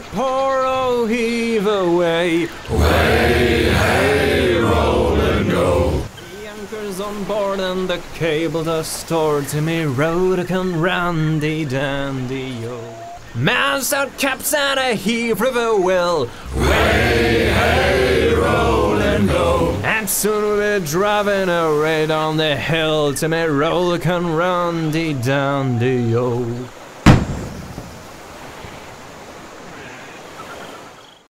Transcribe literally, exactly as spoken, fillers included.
poor old Heave away. Way, hey, roll and go. The anchor's on board and the cable does stored to me Rodican randy dandy yo. Mast out caps and a Heave river will. Way, hey, roll and go. And soon we'll be driving away down the hill to me Rodican randy dandy yo.